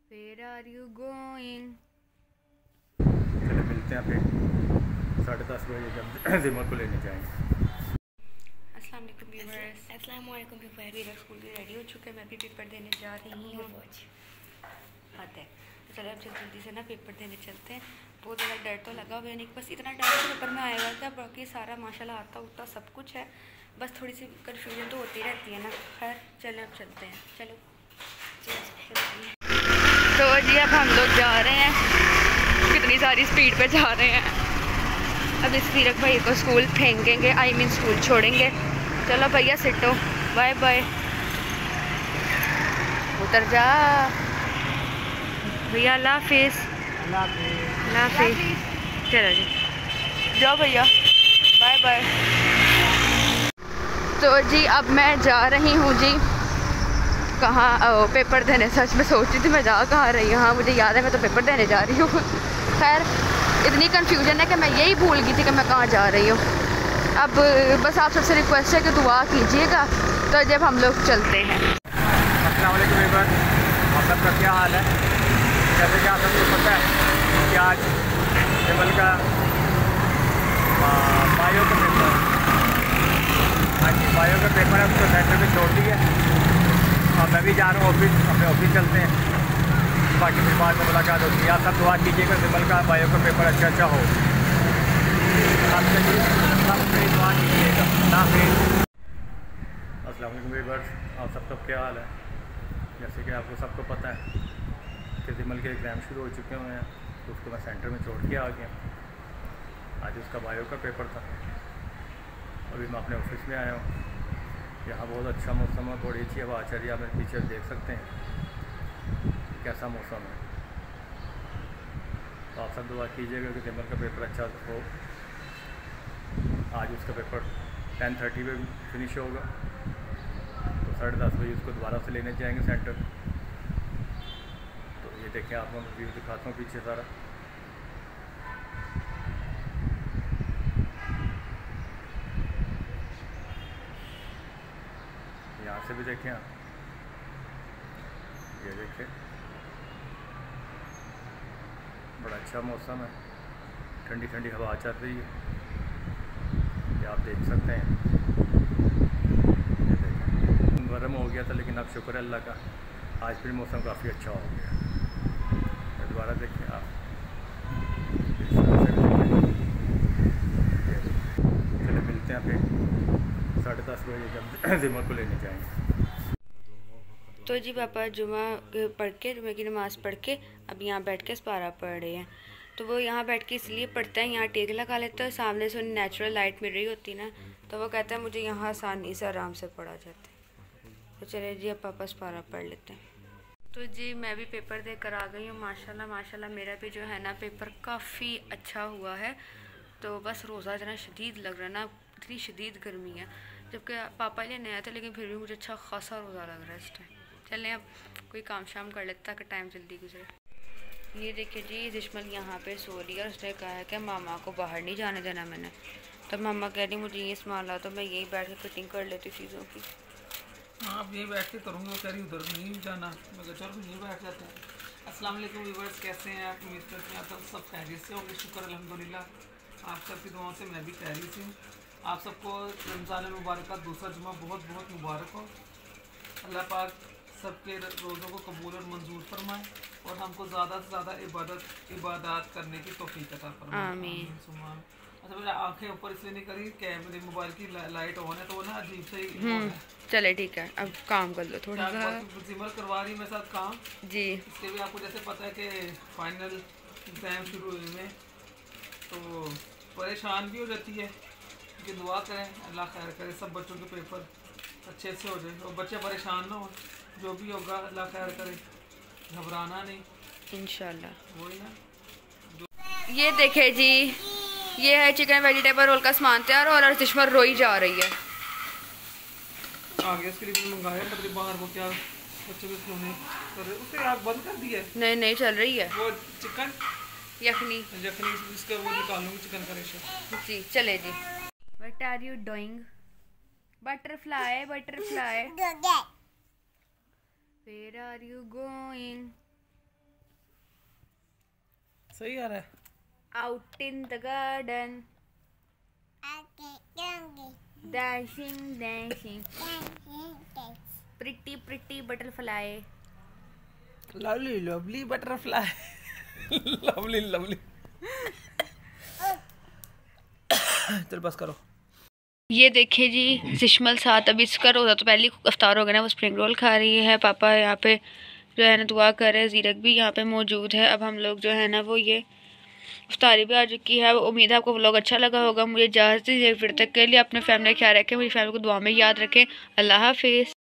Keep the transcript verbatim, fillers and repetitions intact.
Where are you going? चलो मिलते हैं फिर साढ़े दस बजे जब जिमर को लेने जाएंगे। अस्सलाम वालेकुम व्यूअर्स। अस्सलाम वालेकुम व्यूअर्स। मेरा स्कूल भी रेडी हो चुका है, मैं भी पेपर देने जा रही हूँ। आता है तो चलो अब जल्दी से ना पेपर देने चलते हैं। बहुत ज़्यादा डर तो लगा हुआ है, नहीं बस इतना डर तो पेपर में आया हुआ था, बाकी सारा माशाल्लाह आता उतना सब कुछ है, बस थोड़ी सी कन्फ्यूजन तो होती रहती है ना। खैर चलो अब चलते हैं। चलो तो जी अब हम लोग जा रहे हैं, कितनी सारी स्पीड पे जा रहे हैं। अब इस सीरक भाई को स्कूल फेंकेंगे, आई मीन स्कूल छोड़ेंगे। चलो भैया सिटो, बाय बाय। उतर जा भैया, अल्लाह हाफिज़। अल्लाह हाफिज़। चलो जी जाओ भैया, बाय बाय। तो जी अब मैं जा रही हूँ जी कहाँ, पेपर देने। सच में सोच रही थी मैं जा कहाँ रही हूँ। हाँ मुझे याद है, मैं तो पेपर देने जा रही हूँ। खैर इतनी कन्फ्यूजन है कि मैं यही भूल गई थी कि मैं कहाँ जा रही हूँ। अब बस आप सबसे रिक्वेस्ट है कि दुआ कीजिएगा। तो जब हम लोग चलते हैं। अस्सलाम वालेकुम व्यूअर्स, आप सबका क्या हाल है? जैसे कि आप सबको पता है कि आज केवल का बायो का पेपर आज बायो का पेपर है, उसको सेंटर में छोड़ दिया। और मैं भी जा रहा हूँ ऑफिस, अपने ऑफिस चलते हैं, बाकी फिर बाद में मुलाकात होती है। आप सब दुआ कीजिएगा केवल का बायो का पेपर अच्छा अच्छा हो। आपके लिए सबसे दुआ कीजिएगा ना। फिर अस्सलाम वालेकुम व्यूअर्स, आप सबका क्या हाल है? जैसे कि आपको सबको पता है कि जिमल के एग्ज़ाम शुरू हो चुके हुए हैं, तो उसको मैं सेंटर में छोड़ के आ गया। आज उसका बायो का पेपर था। अभी मैं अपने ऑफिस में आया हूँ। यहाँ बहुत अच्छा मौसम है, बड़ी अच्छी हवा चल रही है। आप मेरे पीछे देख सकते हैं कैसा मौसम है। तो आप सब दुआ कीजिएगा कि जिमल का पेपर अच्छा हो। आज उसका पेपर टेन थर्टी पे फिनिश होगा, तो साढ़े दस बजे उसको दोबारा से लेने जाएंगे सेंटर। तो ये देखें, आप मैं व्यू दिखाता हूँ पीछे सारा। यहाँ से भी देखें आप, ये देखें बड़ा अच्छा मौसम है, ठंडी ठंडी हवा चल रही है, ये आप देख सकते हैं। ये देखें गर्म हो गया था, लेकिन अब शुक्र है अल्लाह का, आज फिर मौसम काफ़ी अच्छा हो गया। दोबारा देखें आप, चलो मिलते हैं फिर साढ़े दस बजे जब जिमर को लेने जाएंगे। तो जी पापा जुमा पढ़ के, जुमे की नमाज़ पढ़ के अब यहाँ बैठ के सपारा पढ़ रहे हैं। तो वो यहाँ बैठ के इसलिए पढ़ता है, यहाँ टेक लगा लेता है, सामने से उन्हें नेचुरल लाइट मिल रही होती ना, तो वो कहता है मुझे यहाँ आसानी से आराम से पढ़ा जाता है। तो चले जी अब पापा सपारा पढ़ लेते हैं। तो जी मैं भी पेपर दे कर आ गई हूँ। माशाल्लाह माशाल्लाह मेरा भी जो है ना पेपर काफ़ी अच्छा हुआ है। तो बस रोज़ा इतना शदीद लग रहा है ना, इतनी शदीद गर्मी है, जबकि पापा लिए नया था, लेकिन फिर भी मुझे अच्छा खासा रोज़ा लग रहा है इस टाइम। चलें अब कोई काम शाम कर लेता ताकि टाइम जल्दी गुजरे। ये देखिए जी जिस्मल यहाँ पे सो रही है, और उसने कहा है कि मामा को बाहर नहीं जाने देना मैंने। तो मामा कह रही मुझे ये सामान ला, तो मैं यही बैठ के कटिंग कर लेती चीज़ों की। हाँ अब यही बैठ के करूँगी, वो कह रही उधर नहीं जाना, मैं कह चलो यही बैठ जाते हैं। अस्सलाम वालेकुम व्यूअर्स, कैसे हैं आप? उम्मीद करते हैं आप सब सब खैरियत से होंगे। शुक्र अल्हम्दुलिल्लाह, आप सबकी दुआओं से मैं भी खैरियत से हूँ। आप सबको रमज़ान मुबारक का दूसरा जुमा बहुत बहुत मुबारक हो। अल्लाह पाक सबके रोज़ों को कबूल और मंजूर फरमाए, और हमको ज़्यादा से ज़्यादा इबादत इबादत करने की तौफीक अता फरमाए। आमीन। सुभान। अच्छा मेरा आंखें ऊपर इसलिए नहीं करी कि मेरे मोबाइल की ला, लाइट ऑन है, तो वो ना अजीब से ही चले ठीक है, अब काम कर लो थोड़ा सा। जिमल करवा रही मेरे साथ काम जी। इसके भी आपको जैसे पता है कि फाइनल एग्ज़ाम शुरू हुए में, तो परेशान भी हो जाती है कि दुआ करें अल्लाह खैर करे, सब बच्चों के पेपर अच्छे से हो जाए और बच्चे परेशान ना हो। जो भी होगा अल्लाह खैर करे, घबराना नहीं इंशाल्लाह। वही ना। ये देखे जी, ये है चिकन वेजिटेबल रोल का सामान तैयार, और चश्मा रोई जा रही है आगे उसके लिए मंगाया, पता नहीं बाहर वो क्या बच्चों के खिलौने कर रहे, उससे आग बंद कर दी है। नहीं नहीं चल रही है वो चिकन यखनी यखनी इसका वो निकालूंगी, चिकन का रेशा। जी चले जी। What are you doing? Butterfly butterfly. Where are you going? सही आ रहा है। Out in the garden dashing dashing pretty pretty butterfly lovely lovely butterfly lovely lovely. चल बस करो। ये देखिए जी सिशमल साथ अभी इसका रोज़ा तो पहले अफ्तार हो गया ना, वो स्प्रिंग रोल खा रही है। पापा यहाँ पे जो है ना दुआ कर रहे हैं। जीरक भी यहाँ पे मौजूद है। अब हम लोग जो है ना वो ये इफ्तारी भी आ चुकी है। उम्मीद है आपको व्लॉग अच्छा लगा होगा। मुझे इजाज़त दीजिए फिर तक के लिए। अपने फैमिली का ख्याल रखें, मेरी फैमिली को दुआ में याद रखें। अल्लाह हाफिज़।